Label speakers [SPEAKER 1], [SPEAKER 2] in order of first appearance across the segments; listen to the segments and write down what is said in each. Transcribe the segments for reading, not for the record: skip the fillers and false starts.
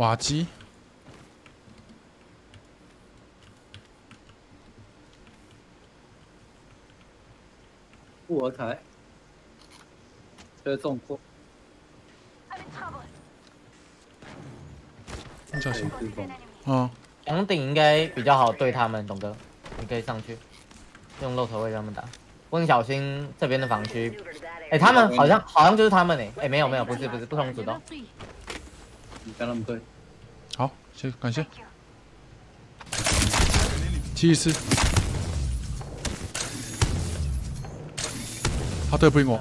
[SPEAKER 1] 瓦基，
[SPEAKER 2] 富尔凯，这中过，
[SPEAKER 1] 你小心。
[SPEAKER 2] 自攻。
[SPEAKER 1] 嗯，
[SPEAKER 3] 房顶应该比较好对他们，董哥，你可以上去，用露头位让他们打。不过你小心这边的防区。他们好像就是他们没有，不是不同组的。
[SPEAKER 2] 你跟他们对。
[SPEAKER 1] 好，感谢。74，他对不赢我。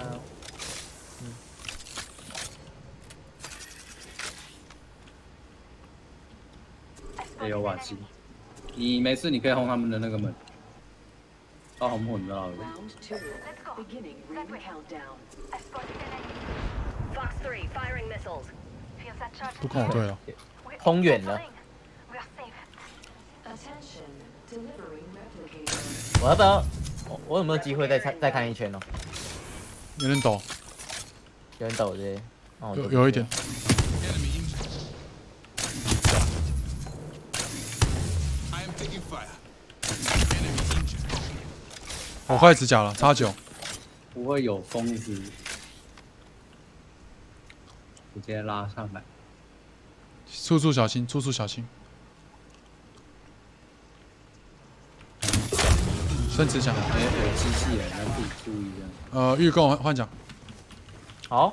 [SPEAKER 2] 也有瓦基，你没事，你可以轰他们的那个门。他轰不轰到了？
[SPEAKER 1] 不跟我对了，
[SPEAKER 3] 轰远了。我要不要？我有没有机会再看一圈呢？
[SPEAKER 1] 有点抖，
[SPEAKER 3] 有点抖的。
[SPEAKER 1] 有一点。我快指甲了，差9。
[SPEAKER 2] 不会有疯子直接拉上来。
[SPEAKER 1] 处处小心，处处小心。升指甲。
[SPEAKER 2] 有机器人，要自己注意这样。
[SPEAKER 1] 预购换奖。
[SPEAKER 3] 好。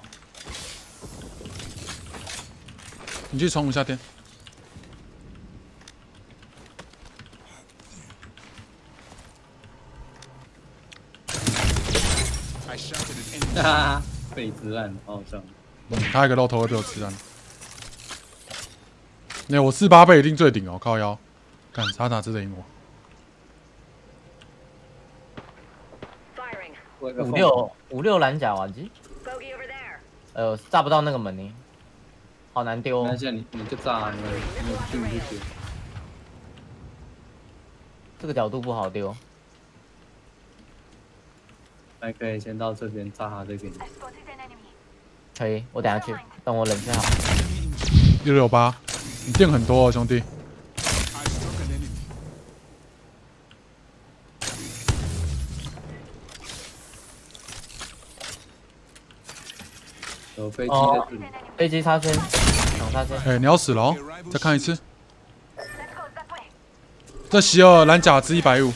[SPEAKER 1] 你去冲一下电。
[SPEAKER 2] 哈哈，被子弹好像。
[SPEAKER 1] 他一个露头会被我吃烂。那我48倍一定最顶哦，靠腰。干傻傻值得赢
[SPEAKER 2] 我。
[SPEAKER 3] 五六蓝甲瓦基。炸不到那个门呢，好难丢。
[SPEAKER 2] 那现在你就炸，你进不去。
[SPEAKER 3] 这个角度不好丢。
[SPEAKER 2] 还可以先到这边炸他这边。
[SPEAKER 3] 可以，我等下去，等我冷却好。
[SPEAKER 1] 668，你电很多哦，兄弟。
[SPEAKER 2] 有飞机在这里。
[SPEAKER 3] 飞机插圈，挡插圈。
[SPEAKER 1] 你要死了哦！再看一次。这希尔蓝甲值150。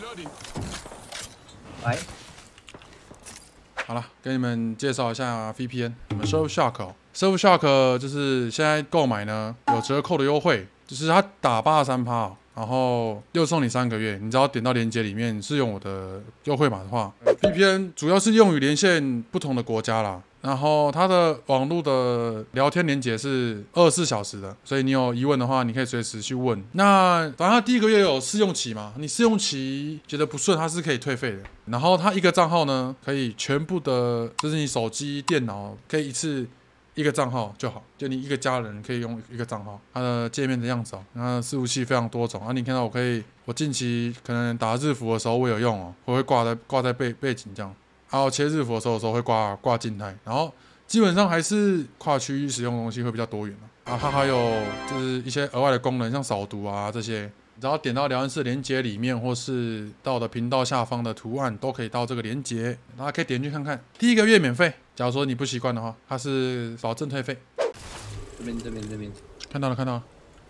[SPEAKER 2] 来。
[SPEAKER 1] 好了，给你们介绍一下 VPN。你们 Surfshark 哦，Surfshark 就是现在购买呢有折扣的优惠，就是它打83%，然后又送你3个月。你只要点到链接里面是用我的优惠码的话，VPN 主要是用于连线不同的国家啦。然后它的网络的聊天连结是24小时的，所以你有疑问的话，你可以随时去问。那反正它第1个月有试用期嘛，你试用期觉得不顺，它是可以退费的。然后它一个账号呢，可以全部的，就是你手机、电脑可以一次1个账号就好，就你一个家人可以用1个账号。它的界面的样子哦，它的伺服器非常多种啊。你看到我近期可能打日服的时候我有用哦，我会挂在背景这样。还有切日服的时候会挂静态，然后基本上还是跨区域使用的东西会比较多元啊。它还有就是一些额外的功能，像扫毒啊这些，只要点到聊天室连接里面，或是到我的频道下方的图案，都可以到这个连接，大家可以点进去看看。第1个月免费，假如说你不习惯的话，它是保证退费。
[SPEAKER 2] 这边，
[SPEAKER 1] 看到了。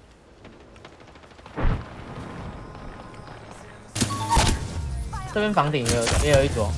[SPEAKER 3] 这边房顶也有一桌。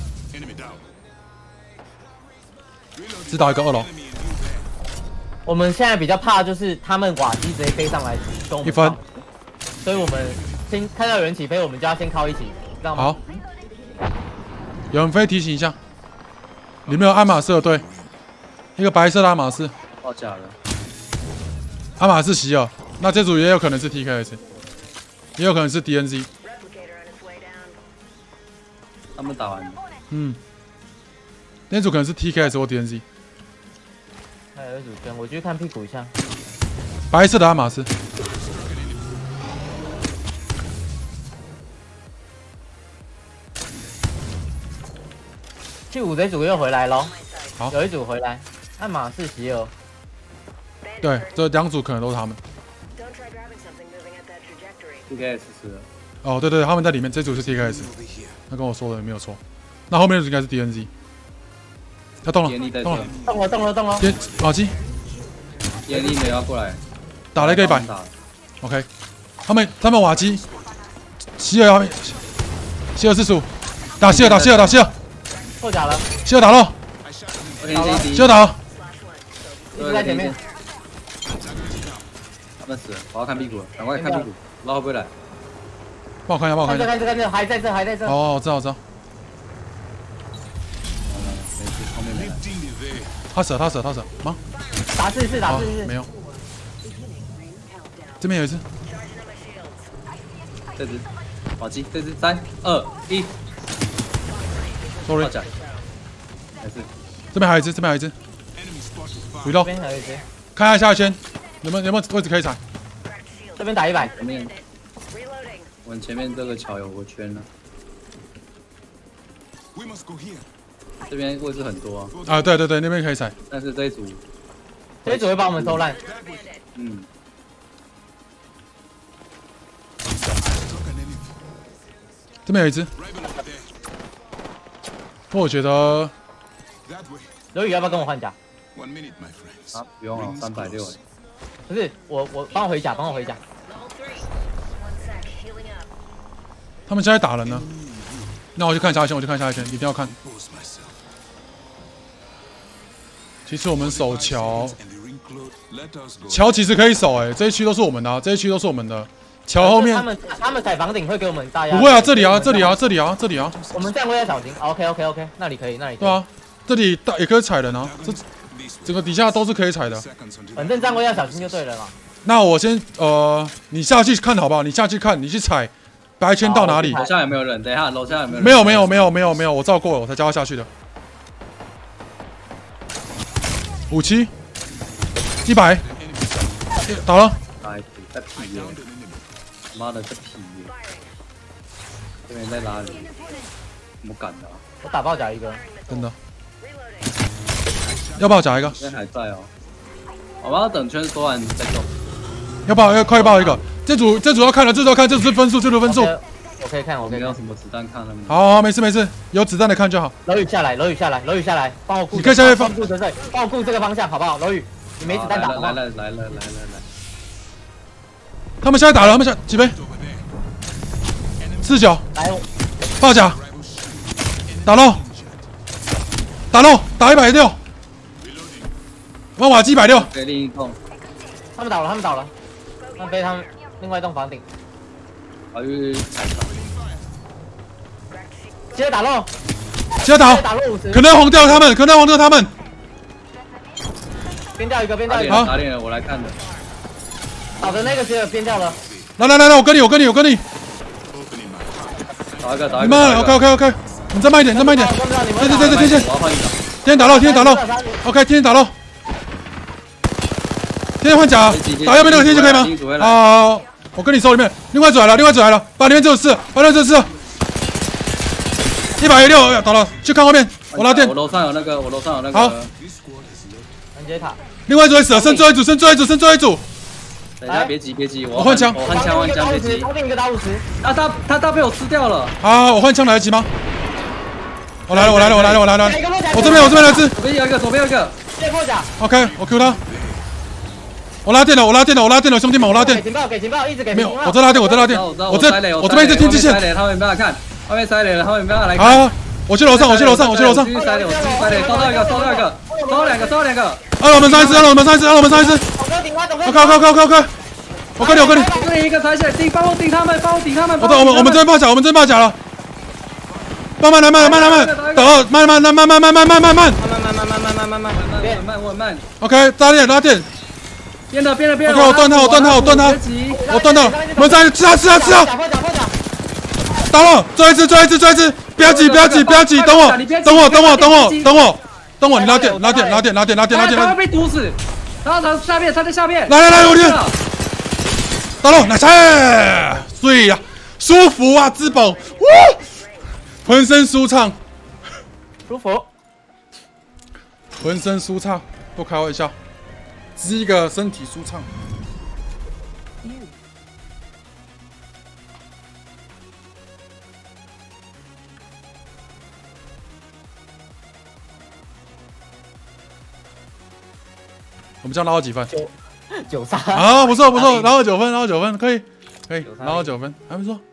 [SPEAKER 1] 只打一个2楼。
[SPEAKER 3] 我们现在比较怕就是他们瓦基直接飞上来跟我们。1分。所以我们先看到有人起飞，我们就要先靠一起，知道吗？
[SPEAKER 1] 好。有人飞提醒一下，里面有爱马仕的队，一个白色的爱马仕。
[SPEAKER 2] 哦，假的。
[SPEAKER 1] 爱马仕希尔，那这组也有可能是 TKS， 也有可能是 DNZ。
[SPEAKER 2] 他们打完了。
[SPEAKER 1] 那组可能是 TKS 或 DNZ。
[SPEAKER 3] 还有一组圈，我去看屁股一下。
[SPEAKER 1] 白色的爱马仕。
[SPEAKER 3] 去5这组又回来咯。
[SPEAKER 1] 好，
[SPEAKER 3] 有一组回来，爱马仕希尔。
[SPEAKER 1] 对，这2组可能都是他们。
[SPEAKER 2] TKS 死了。
[SPEAKER 1] 哦，对对，他们在里面，这组是 TKS，他跟我说的没有错。那后面的应该是 DNZ。他动了，动了，
[SPEAKER 3] 动了！
[SPEAKER 1] 瓦基，
[SPEAKER 2] 耶利没有要过来，
[SPEAKER 1] 打了一个100。OK， 他们瓦基，希尔45，打希尔，
[SPEAKER 3] 破甲了，
[SPEAKER 1] 希尔打了，希尔打了，
[SPEAKER 3] 一直在前面。
[SPEAKER 2] 他们死了，我要看屁股了，赶快看屁股，不知道会不会来。
[SPEAKER 1] 帮我看一下，
[SPEAKER 3] 看这，还在这。
[SPEAKER 1] 哦，我知道。
[SPEAKER 2] 没事，后面没来。
[SPEAKER 1] 他死了，忙。
[SPEAKER 3] 打4次，
[SPEAKER 1] 没有。这边有一只，
[SPEAKER 2] 这只，好机，这只3、2、1。
[SPEAKER 1] Sorry，
[SPEAKER 2] 没事。
[SPEAKER 1] 这边还有一只。回到，
[SPEAKER 3] 这边还有一只。
[SPEAKER 1] 看一下下一圈，有没有位置可以踩？
[SPEAKER 3] 这边打100。
[SPEAKER 2] 前面，我前面这个桥有个圈了。这边位置很多啊。
[SPEAKER 1] 啊，对，那边可以踩。
[SPEAKER 2] 但是这一组
[SPEAKER 3] 会把我们收烂。
[SPEAKER 2] 嗯。
[SPEAKER 1] 这边有一只。我觉得，
[SPEAKER 3] 刘宇要不要跟我换甲？
[SPEAKER 2] 啊，不用了，360。
[SPEAKER 3] 不是，我帮我回甲。
[SPEAKER 1] 他们现在打人呢。那我去看下一圈，一定要看。其实我们守桥其实可以守这一区都是我们的桥后面
[SPEAKER 3] 他们踩房顶会给我们大压。
[SPEAKER 1] 不会啊，这里啊。
[SPEAKER 3] 我们站位要小心。OK， 那里可以。
[SPEAKER 1] 对啊，这里也可以踩人啊，这整个底下都是可以踩的。
[SPEAKER 3] 反正站位要小心就对了嘛。
[SPEAKER 1] 那我先你下去看好不好？你去踩白圈到哪里？
[SPEAKER 2] 楼下有没有人？等一下，楼下有没有人？
[SPEAKER 1] 没有，我照过了，我才叫他下去的。57，100，打了。
[SPEAKER 2] 在屁耶！妈的，这屁耶！这边在拉人，怎么敢的？
[SPEAKER 3] 我打爆甲一个，
[SPEAKER 1] 真的。要不要夹一个？
[SPEAKER 2] 这边还在哦。我们要等圈说完再走。
[SPEAKER 1] 要快爆一个。这组要看了，这组是分数。
[SPEAKER 3] 我可以看，
[SPEAKER 2] 没有什么子弹看了。
[SPEAKER 1] 好，没事，有子弹的看就好。
[SPEAKER 3] 楼宇下来，帮我顾。
[SPEAKER 1] 你可以下去放。
[SPEAKER 3] 帮我顾这个方向，好不好？楼宇，你没子弹打吗？
[SPEAKER 2] 来。
[SPEAKER 1] 他们现在打了，几杯？49，
[SPEAKER 3] 来，
[SPEAKER 1] 爆甲，打漏，打160，万瓦基160。
[SPEAKER 2] 给另一栋。
[SPEAKER 3] 他们倒了，他们被他们另外一栋房顶。
[SPEAKER 2] 踩场。
[SPEAKER 3] 接着打漏，
[SPEAKER 1] 打漏50，可能红掉他们。
[SPEAKER 3] 边掉一个。
[SPEAKER 2] 打脸了，我来看的。
[SPEAKER 3] 好的，那个接着边掉了。
[SPEAKER 1] 来，我跟你。
[SPEAKER 2] 打一个。
[SPEAKER 1] 你慢 ，OK，你再慢一点。对，天线。天打漏。OK， 天线打漏。天线换甲，打右边那个天线可以吗？好，我跟你收里面。另外一组来了，把里面只有4，116打了，去看后面。我拉电。
[SPEAKER 2] 我楼上有那个。
[SPEAKER 1] 好。
[SPEAKER 3] 拦截塔。
[SPEAKER 1] 另外一组会死了，剩最后一组。
[SPEAKER 2] 等一下，别急，
[SPEAKER 1] 我换枪，
[SPEAKER 2] 别急。
[SPEAKER 3] 头顶一个打50。
[SPEAKER 2] 他被我吃掉了。
[SPEAKER 1] 好，我换枪来得及吗？我来了。我这边来自。
[SPEAKER 2] 左边有一个。
[SPEAKER 3] 接破甲。
[SPEAKER 1] OK， 我 Q 他。我拉电了，兄弟们，我拉电。
[SPEAKER 3] 给情报，一直给。
[SPEAKER 1] 没有，我在拉电。我这边一直听机线。
[SPEAKER 2] 他们没办法看，外面塞雷了，他们没办法来看。
[SPEAKER 1] 好，我去楼上。
[SPEAKER 2] 继续塞雷，收到一个，收两个。
[SPEAKER 1] 2楼门上一只。OK。我跟你。
[SPEAKER 2] 这里一个抬起来，帮我顶他们。
[SPEAKER 1] 我们这边爆甲了。慢，等哦，慢。
[SPEAKER 2] 慢。
[SPEAKER 1] OK， 拉电。
[SPEAKER 2] 变了。
[SPEAKER 1] OK， 我断他。门上吃啊！打了，最后一只，不要急，等我，你拉电。
[SPEAKER 2] 他会被毒死。然后他在下面。
[SPEAKER 1] 来，我电。打了，来菜，睡呀，舒服啊，资本，浑身舒畅，不开玩笑，只是一个身体舒畅。 我们这样拉到几分？
[SPEAKER 3] 9杀。
[SPEAKER 1] 啊，不错不错，拉到9分，拉到9分，可以，拿到9分，还不错。